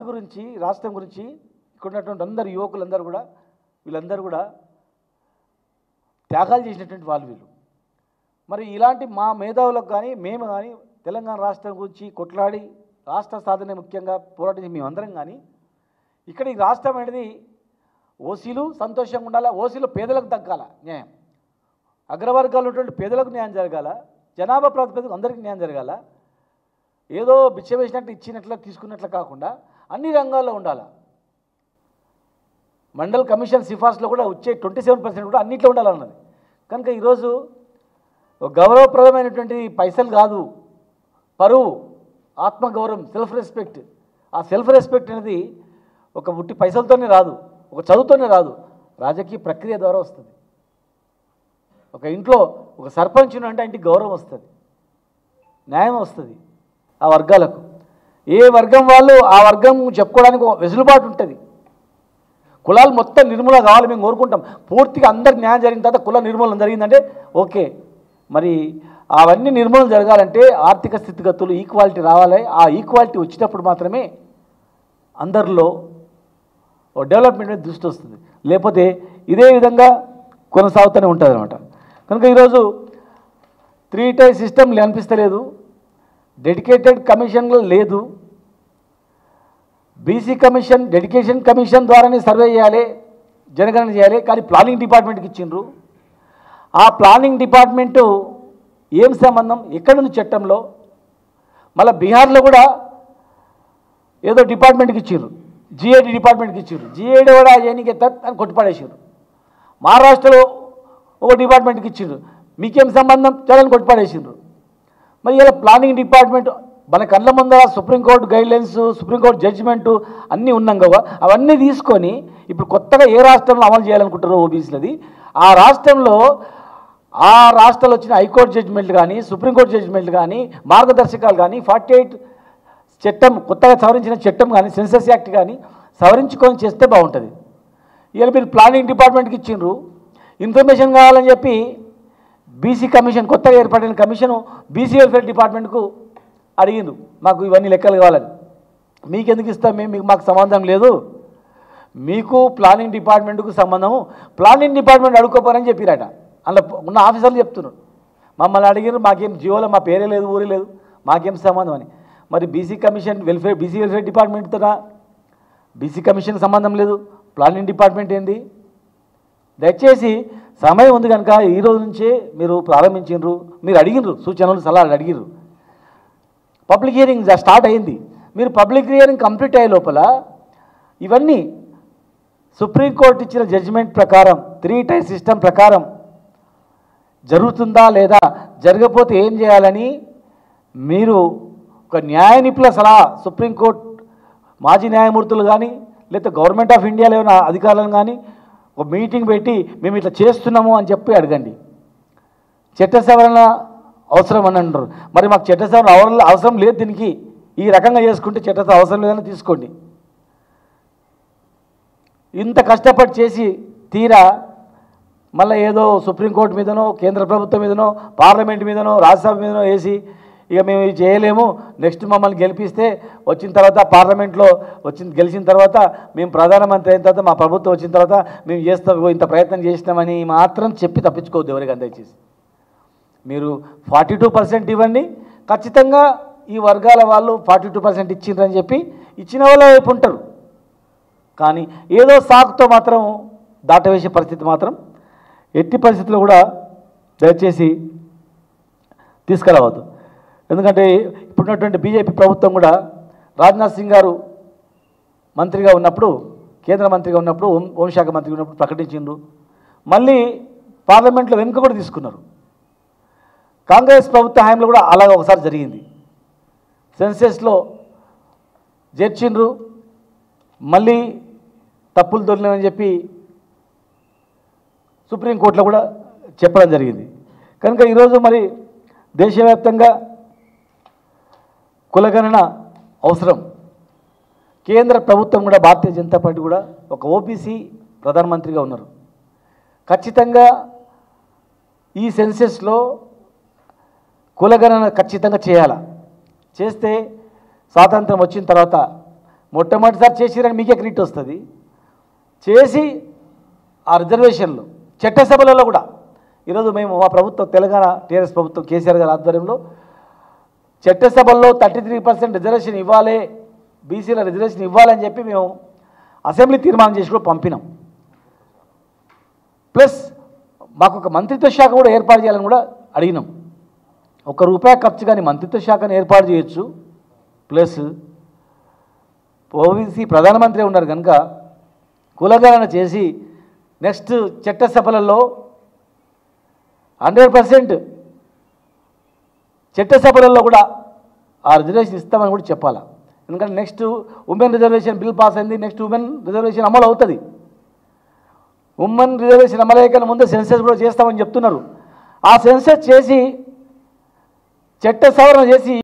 గురించి రాష్ట్రం గురించి ఇక్కడ ఉన్నటువంటి అందరు యువకులందరూ కూడా వీళ్ళందరూ కూడా త్యాగాలు చేసినటువంటి వాళ్ళు వీళ్ళు. మరి ఇలాంటి మా మేధావులకు కానీ మేము కానీ తెలంగాణ రాష్ట్రం గురించి కొట్లాడి రాష్ట్ర సాధన ముఖ్యంగా పోరాటం మేమందరం కానీ ఇక్కడ ఈ రాష్ట్రం అనేది ఓసీలు సంతోషంగా ఉండాలా, ఓసీలు పేదలకు దక్కాల న్యాయం, అగ్రవర్గాలు ఉన్నటువంటి పేదలకు న్యాయం జరగాల, జనాభా ప్రాతిపదికన అందరికీ న్యాయం జరగాల, ఏదో బిచ్చ వేసినట్టు ఇచ్చినట్లు తీసుకున్నట్లు కాకుండా అన్ని రంగాల్లో ఉండాలి. మండల్ కమిషన్ సిఫార్సులో కూడా వచ్చే 27% కూడా అన్నింటిలో ఉండాలన్నది. కనుక ఈరోజు గౌరవప్రదమైనటువంటి పైసలు కాదు, పరువు, ఆత్మగౌరవం, సెల్ఫ్ రెస్పెక్ట్. ఆ సెల్ఫ్ రెస్పెక్ట్ అనేది ఒక ఉట్టి పైసలతోనే రాదు, ఒక చదువుతోనే రాదు, రాజకీయ ప్రక్రియ ద్వారా వస్తుంది. ఒక ఇంట్లో ఒక సర్పంచ్ అంటే ఇంటికి గౌరవం వస్తుంది, న్యాయం వస్తుంది. ఆ వర్గాలకు ఏ వర్గం వాళ్ళు ఆ వర్గం చెప్పుకోవడానికి ఒక వెసులుబాటు ఉంటుంది. కులాలు మొత్తం నిర్మూలన కావాలి మేము కోరుకుంటాం. పూర్తిగా అందరికి న్యాయం జరిగిన తర్వాత కుల నిర్మూలన జరిగిందంటే ఓకే. మరి అవన్నీ నిర్మూలన జరగాలంటే ఆర్థిక స్థితిగతులు ఈక్వాలిటీ రావాలి. ఆ ఈక్వాలిటీ వచ్చినప్పుడు మాత్రమే అందరిలో డెవలప్మెంట్ మీద దృష్టి వస్తుంది. లేకపోతే ఇదే విధంగా కొనసాగుతూనే ఉంటుంది అనమాట. కనుక ఈరోజు 3 టైర్ సిస్టమ్ అనిపిస్తలేదు, డెడికేటెడ్ కమిషన్లు లేదు. బీసీ కమిషన్, డెడికేషన్ కమిషన్ ద్వారానే సర్వే చేయాలి, జనగణన చేయాలి. కానీ ప్లానింగ్ డిపార్ట్మెంట్కి ఇచ్చిండ్రు. ఆ ప్లానింగ్ డిపార్ట్మెంటు ఏం సంబంధం, ఎక్కడుంది చట్టంలో? మళ్ళీ బీహార్లో కూడా ఏదో డిపార్ట్మెంట్కి ఇచ్చారు, జిఐడి డిపార్ట్మెంట్కి ఇచ్చారు. జిఐడి కూడా ఏనికి అని కొట్టిపడేసారు. మహారాష్ట్రలో ఒక డిపార్ట్మెంట్కి ఇచ్చారు, మీకేం సంబంధం చలని కొట్టిపడేసారు. మరి ఇలా ప్లానింగ్ డిపార్ట్మెంట్ మన కళ్ళ ముందర సుప్రీంకోర్టు గైడ్లైన్స్, సుప్రీంకోర్టు జడ్జిమెంటు అన్నీ ఉన్నాం కదా, అవన్నీ తీసుకొని ఇప్పుడు కొత్తగా ఏ రాష్ట్రంలో అమలు చేయాలనుకుంటారో ఓబీసీలది, ఆ రాష్ట్రంలో వచ్చిన హైకోర్టు జడ్జిమెంట్లు కానీ, సుప్రీంకోర్టు జడ్జిమెంట్లు కానీ, మార్గదర్శకాలు కానీ, 48 చట్టం కొత్తగా సవరించిన చట్టం కానీ, సెన్సస్ యాక్ట్ కానీ సవరించుకొని చేస్తే బాగుంటుంది. ఇలా మీరు ప్లానింగ్ డిపార్ట్మెంట్కి ఇచ్చిండ్రు. ఇన్ఫర్మేషన్ కావాలని చెప్పి బీసీ కమిషన్, కొత్తగా ఏర్పడిన కమిషను బీసీ వెల్ఫేర్ డిపార్ట్మెంట్కు అడిగిండు, మాకు ఇవన్నీ లెక్కలు కావాలని. మీకెందుకు ఇస్తాం మేము, మాకు సంబంధం లేదు, మీకు ప్లానింగ్ డిపార్ట్మెంట్కు సంబంధము, ప్లానింగ్ డిపార్ట్మెంట్ అడుక్కోపోరని చెప్పిరట. అందులో ఉన్న ఆఫీసర్లు చెప్తున్నారు, మమ్మల్ని అడిగారు, మాకేం జియోలో మా పేరే లేదు, ఊరే లేదు, మాకేం సంబంధం అని. మరి బీసీ కమిషన్ బీసీ వెల్ఫేర్ డిపార్ట్మెంట్తో బీసీ కమిషన్ సంబంధం లేదు, ప్లానింగ్ డిపార్ట్మెంట్ ఏంది? దయచేసి సమయం ఉంది కనుక ఈ రోజు నుంచే మీరు ప్రారంభించారు, మీరు అడిగినారు, సూచనలు సలహాలు అడిగినారు. పబ్లిక్ హియరింగ్ స్టార్ట్ అయింది. మీరు పబ్లిక్ హియరింగ్ కంప్లీట్ అయ్యే లోపల ఇవన్నీ సుప్రీంకోర్టు ఇచ్చిన జడ్జిమెంట్ ప్రకారం 3 టైర్ సిస్టమ్ ప్రకారం జరుగుతుందా లేదా, జరగకపోతే ఏం చేయాలని మీరు ఒక న్యాయ నిపుణుల సలహా, సుప్రీంకోర్టు మాజీ న్యాయమూర్తులు కానీ లేకపోతే గవర్నమెంట్ ఆఫ్ ఇండియాలో ఏమైనా అధికారులను కానీ ఒక మీటింగ్ పెట్టి మేము ఇట్లా చేస్తున్నాము అని చెప్పి అడగండి. చట్ట సవరణ అవసరం అని అంటారు. మరి మాకు చట్ట సవరణ అవసరం లేదు, దీనికి ఈ రకంగా చేసుకుంటే చట్ట అవసరం లేదని తీసుకోండి. ఇంత కష్టపడి చేసి తీరా మళ్ళీ ఏదో సుప్రీంకోర్టు మీదనో, కేంద్ర ప్రభుత్వం మీదనో, పార్లమెంట్ మీదనో, రాజ్యసభ మీదనో వేసి ఇక మేము ఇది చేయలేము, నెక్స్ట్ మమ్మల్ని గెలిపిస్తే వచ్చిన తర్వాత పార్లమెంట్లో గెలిచిన తర్వాత మేము ప్రధానమంత్రి అయిన తర్వాత మా ప్రభుత్వం వచ్చిన తర్వాత మేము చేస్తాం, ఇంత ప్రయత్నం చేసినామని మాత్రం చెప్పి తప్పించుకోవద్దు ఎవరికి దయచేసి. మీరు 42% ఇవ్వండి, ఖచ్చితంగా ఈ వర్గాల వాళ్ళు 42% ఇచ్చిండ్రని చెప్పి ఇచ్చిన వాళ్ళ వైపు ఉంటారు. కానీ ఏదో సాకుతో మాత్రం దాటవేసే పరిస్థితి మాత్రం ఎట్టి పరిస్థితుల్లో కూడా దయచేసి తీసుకురావద్దు. ఎందుకంటే ఇప్పుడున్నటువంటి బీజేపీ ప్రభుత్వం కూడా రాజ్నాథ్ సింగ్ గారు మంత్రిగా ఉన్నప్పుడు, కేంద్ర మంత్రిగా ఉన్నప్పుడు, హోంశాఖ మంత్రిగా ఉన్నప్పుడు ప్రకటించిండ్రు. మళ్ళీ పార్లమెంట్లో వెనుక కూడా తీసుకున్నారు. కాంగ్రెస్ ప్రభుత్వ హయాంలో కూడా అలాగ ఒకసారి జరిగింది. సెన్సెస్లో చేర్చిండ్రు, మళ్ళీ తప్పులు దొరికినాయని చెప్పి సుప్రీంకోర్టులో కూడా చెప్పడం జరిగింది. కనుక ఈరోజు మరి దేశవ్యాప్తంగా కులగణన అవసరం. కేంద్ర ప్రభుత్వం కూడా, భారతీయ జనతా పార్టీ కూడా ఒక ఓబీసీ ప్రధానమంత్రిగా ఉన్నారు. ఖచ్చితంగా ఈ సెన్సెస్లో కులగణన ఖచ్చితంగా చేయాలి. చేస్తే స్వాతంత్రం వచ్చిన తర్వాత మొట్టమొదటిసారి చేసిరని మీకే క్రెడిట్ వస్తుంది. చేసి ఆ రిజర్వేషన్లు చట్టసభలలో కూడా ఈరోజు మేము మా ప్రభుత్వం తెలంగాణ టీఆర్ఎస్ ప్రభుత్వం కేసీఆర్ గారి ఆధ్వర్యంలో చట్టసభల్లో 33% రిజర్వేషన్ ఇవ్వాలి, బీసీల రిజర్వేషన్ ఇవ్వాలని చెప్పి మేము అసెంబ్లీ తీర్మానం చేసి కూడా పంపినాం. ప్లస్ మాకు ఒక మంత్రిత్వ శాఖ కూడా ఏర్పాటు చేయాలని కూడా అడిగినాం. ₹1 ఖర్చు కానీ మంత్రిత్వ శాఖను ఏర్పాటు చేయొచ్చు. ప్లస్ ఓబీసీ ప్రధానమంత్రి ఉన్నారు కనుక కులగణన చేసి నెక్స్ట్ చట్టసభలలో 100% చట్టసభలలో కూడా ఆ రిజర్వేషన్ ఇస్తామని కూడా చెప్పాలి. ఎందుకంటే next women reservation bill pass అయింది, నెక్స్ట్ ఉమెన్ రిజర్వేషన్ అమలు అవుతుంది. ఉమెన్ రిజర్వేషన్ అమలు అయ్యే ముందు సెన్సెస్ కూడా చేస్తామని చెప్తున్నారు. ఆ సెన్సెస్ చేసి చట్ట సవరణ చేసి